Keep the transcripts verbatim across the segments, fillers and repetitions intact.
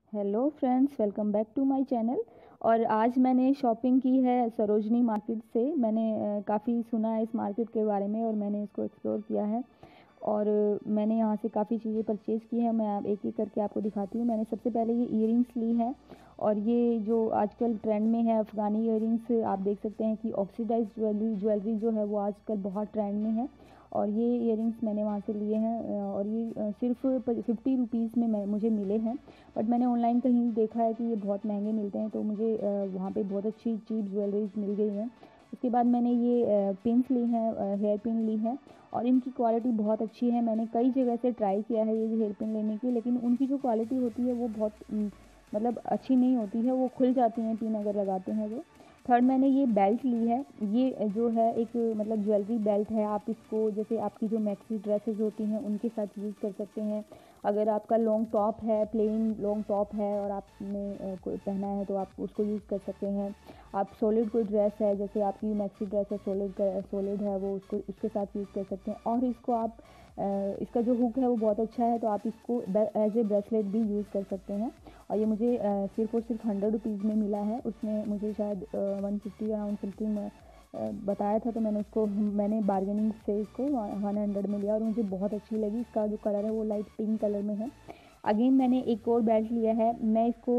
Hello friends, welcome back to my channel. और आज मैंने शॉपिंग की है सरोजनी मार्केट से। मैंने काफ़ी सुना है इस मार्केट के बारे में और मैंने इसको एक्सप्लोर किया है। और अ, मैंने यहाँ से काफ़ी चीज़ें परचेज़ की हैं। मैं आप एक एक करके आपको दिखाती हूँ। मैंने सबसे पहले ये इयररिंग्स ली है। और ये जो आजकल ट्रेंड में है अफ़गानी इयररिंग्स, आप देख सकते हैं कि ऑक्सीडाइज ज्वेलरी ज्वेलरी जो है वो आजकल बहुत ट्रेंड में है। और ये इयररिंग्स मैंने वहाँ से लिए हैं अ, और ये अ, सिर्फ फिफ्टी रुपीज़ में मैं मुझे मिले हैं। बट मैंने ऑनलाइन कहीं देखा है कि ये बहुत महंगे मिलते हैं, तो मुझे अ, वहाँ पे बहुत अच्छी चीप ज्वेलरीज मिल गई हैं। उसके बाद मैंने ये पिन्स ली हैं, हेयर पिन ली है। और इनकी क्वालिटी बहुत अच्छी है। मैंने कई जगह से ट्राई किया है ये हेयर पिन लेने की, लेकिन उनकी जो क्वालिटी होती है वो बहुत उम, मतलब अच्छी नहीं होती है। वो खुल जाती हैं पिन अगर लगाते हैं तो। थर्ड मैंने ये बेल्ट ली है। ये जो है एक मतलब ज्वेलरी बेल्ट है। आप इसको जैसे आपकी जो मैक्सी ड्रेसेस होती हैं उनके साथ यूज़ कर सकते हैं। अगर आपका लॉन्ग टॉप है, प्लेन लॉन्ग टॉप है और आपने अ, कोई पहना है तो आप उसको यूज़ कर सकते हैं। आप सॉलिड कोई ड्रेस है, जैसे आपकी मैक्सी ड्रेस है, सॉलिड का सॉलिड है, वो उसको उसके साथ यूज़ कर सकते हैं। और इसको आप अ, इसका जो हुक है वो बहुत अच्छा है, तो आप इसको एज ए ब्रेसलेट भी यूज़ कर सकते हैं। और ये मुझे अ, सिर्फ और सिर्फ हंड्रेड रुपीज़ में मिला है। उसने मुझे शायद वन फिफ्टी अराउंड समथिंग बताया था, तो मैंने उसको मैंने बार्गेनिंग से इसको वन हंड्रेड में लिया और मुझे बहुत अच्छी लगी। इसका जो कलर है वो लाइट पिंक कलर में है। अगेन मैंने एक और बेल्ट लिया है। मैं इसको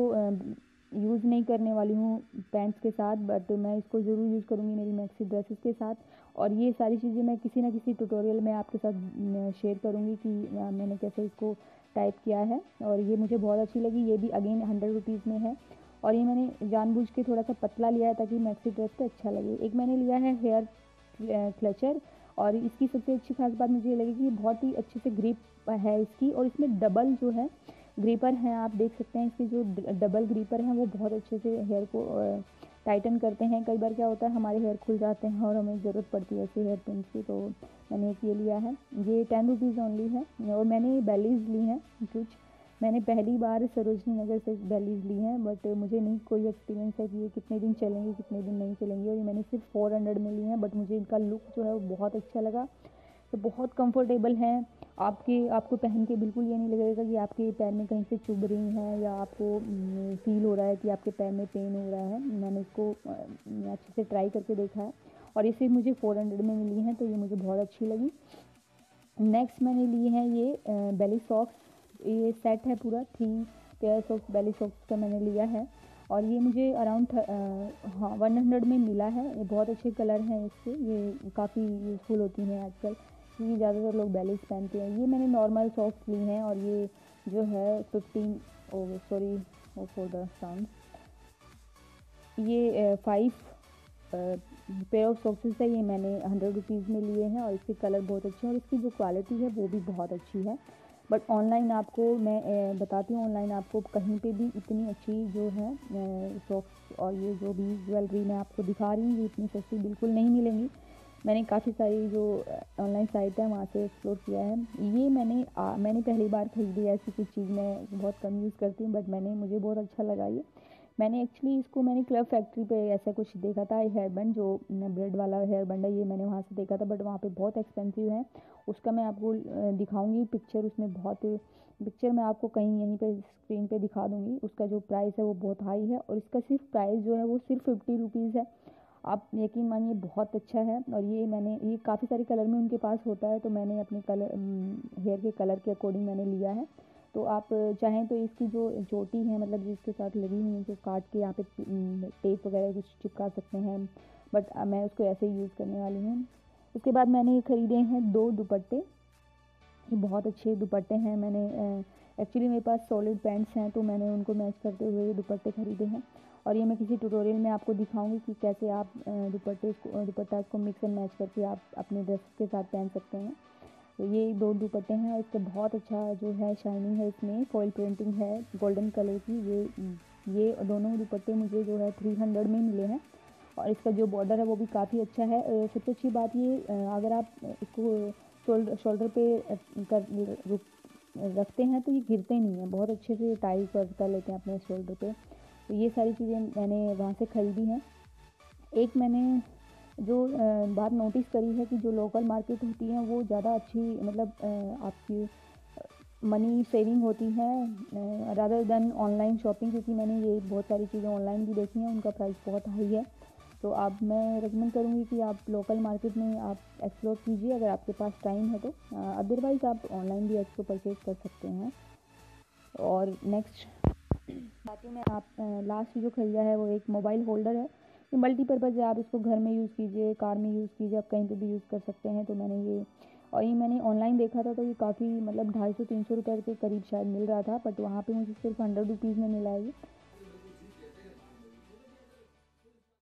यूज़ नहीं करने वाली हूँ पैंट्स के साथ, बट मैं इसको ज़रूर यूज़ करूँगी मेरी मैक्सी ड्रेसेस के साथ। और ये सारी चीज़ें मैं किसी ना किसी ट्यूटोरियल में आपके साथ शेयर करूँगी कि अ, मैंने कैसे इसको टाइप किया है। और ये मुझे बहुत अच्छी लगी। ये भी अगेन हंड्रेड रुपीज़ में है। और ये मैंने जानबूझ के थोड़ा सा पतला लिया है ताकि मैक्सी ड्रेस पे अच्छा लगे। एक मैंने लिया है हेयर क्लचर। और इसकी सबसे अच्छी खास बात मुझे ये लगी कि ये बहुत ही अच्छे से ग्रिप है इसकी, और इसमें डबल जो है ग्रीपर हैं। आप देख सकते हैं इसके जो डबल ग्रीपर हैं वो बहुत अच्छे से हेयर को टाइटन करते हैं। कई बार क्या होता है हमारे हेयर खुल जाते हैं और हमें ज़रूरत पड़ती है ऐसे हेयर पिन की, तो मैंने एक ये लिया है। ये टेन रुपीज़ ओनली है। और मैंने बेलीज़ ली हैं कुछ। मैंने पहली बार सरोजनी नगर से बेलीज़ ली हैं, बट मुझे नहीं कोई एक्सपीरियंस है कि ये कितने दिन चलेंगी कितने दिन नहीं चलेंगी। और ये मैंने सिर्फ फोर हंड्रेड में ली हैं, बट मुझे इनका लुक जो है वो बहुत अच्छा लगा। तो बहुत कंफर्टेबल हैं। आपके आपको पहन के बिल्कुल ये नहीं लगेगा कि आपके पैर में कहीं से चुभ रही हैं या आपको फील हो रहा है कि आपके पैर में पेन हो रहा है। मैंने इसको अच्छे से ट्राई करके देखा है और ये सिर्फ मुझे फोर हंड्रेड में मिली हैं, तो ये मुझे बहुत अच्छी लगी। नेक्स्ट मैंने लिए हैं ये बेली सॉक्स। ये सेट है पूरा, three pairs of belly socks का मैंने लिया है। और ये मुझे अराउंड हाँ वन हंड्रेड में मिला है। ये बहुत अच्छे कलर हैं इसके। ये काफ़ी यूज़फुल होती हैं आजकल क्योंकि ज़्यादातर लोग बेलीज पहनते हैं। ये मैंने नॉर्मल सॉक्स ली हैं और ये जो है fifteen oh sorry oh for the sound, ये फाइव पेयर ऑफ सॉक्सेस है। ये मैंने हंड्रेड रुपीज़ में लिए हैं और इसके कलर बहुत अच्छे हैं और इसकी जो क्वालिटी है वो भी बहुत अच्छी है। बट ऑनलाइन आपको मैं अ, बताती हूँ, ऑनलाइन आपको कहीं पे भी इतनी अच्छी जो है सॉक्स और ये जो भी ज्वेलरी मैं आपको दिखा रही हूँ ये इतनी सस्ती बिल्कुल नहीं मिलेंगी। मैंने काफ़ी सारी जो ऑनलाइन साइट है वहाँ से एक्सप्लोर किया है। ये मैंने आ, मैंने पहली बार खरीदी है ऐसी कुछ चीज़। मैं बहुत कम यूज़ करती हूँ, बट मैंने मुझे बहुत अच्छा लगा ये। मैंने एक्चुअली इसको मैंने क्लब फैक्ट्री पे ऐसा कुछ देखा था, हेयर बैंड जो ब्रेड वाला हेयर बैंड है, ये मैंने वहाँ से देखा था, बट वहाँ पे बहुत एक्सपेंसिव है। उसका मैं आपको दिखाऊंगी पिक्चर। उसमें बहुत पिक्चर मैं आपको कहीं यहीं पे स्क्रीन पे दिखा दूंगी। उसका जो प्राइस है वो बहुत हाई है और इसका सिर्फ प्राइस जो है वो सिर्फ फिफ्टी रुपीज़ है। आप यकीन मानिए बहुत अच्छा है। और ये मैंने ये काफ़ी सारे कलर में उनके पास होता है, तो मैंने अपने कलर हेयर के कलर के अकॉर्डिंग मैंने लिया है। तो आप चाहें तो इसकी जो चोटी है मतलब जिसके साथ लगी हुई है उसको काट के यहाँ पे टेप वगैरह कुछ चिपका सकते हैं, बट मैं उसको ऐसे ही यूज़ करने वाली हूँ। उसके बाद मैंने खरीदे हैं दो दुपट्टे। ये बहुत अच्छे दुपट्टे हैं। मैंने एक्चुअली मेरे पास सॉलिड पैंट्स हैं तो मैंने उनको मैच करते हुए ये दुपट्टे खरीदे हैं। और ये मैं किसी ट्यूटोरियल में आपको दिखाऊंगी कि कैसे आप दुपट्टे को दुपट्टा को मिक्स एंड मैच करके आप अपने ड्रेस के साथ पहन सकते हैं। तो ये दो दुपट्टे हैं और इसका बहुत अच्छा जो है शाइनिंग है, इसमें फॉइल प्रिंटिंग है गोल्डन कलर की। ये ये दोनों दुपट्टे मुझे जो है थ्री हंड्रेड में मिले हैं। और इसका जो बॉर्डर है वो भी काफ़ी अच्छा है। सबसे अच्छी बात ये अगर आप इसको शोल्डर शोल्डर पे कर रुक रखते हैं तो ये गिरते नहीं हैं, बहुत अच्छे से टाई कर कर लेते हैं अपने शोल्डर पे। तो ये सारी चीज़ें मैंने वहाँ से ख़रीदी हैं। एक मैंने जो बात नोटिस करी है कि जो लोकल मार्केट होती हैं वो ज़्यादा अच्छी मतलब आपकी मनी सेविंग होती है रादर देन ऑनलाइन शॉपिंग, क्योंकि मैंने ये बहुत सारी चीज़ें ऑनलाइन भी देखी हैं, उनका प्राइस बहुत हाई है। तो आप मैं रेकमेंड करूँगी कि आप लोकल मार्केट में आप एक्सप्लोर कीजिए अगर आपके पास टाइम है तो। अदरवाइज़ आप ऑनलाइन भी इसको परचेज़ कर सकते हैं। और नेक्स्ट बात में आप लास्ट जो ख़रीदा है वो एक मोबाइल होल्डर है। ये मल्टीपर्पज़ है, आप इसको घर में यूज़ कीजिए, कार में यूज़ कीजिए, आप कहीं पे भी यूज़ कर सकते हैं। तो मैंने ये और ये मैंने ऑनलाइन देखा था, तो ये काफ़ी मतलब ढाई सौ तीन सौ रुपये के करीब शायद मिल रहा था, बट वहाँ पे मुझे सिर्फ हंड्रेड रुपीज़ में मिला है ये।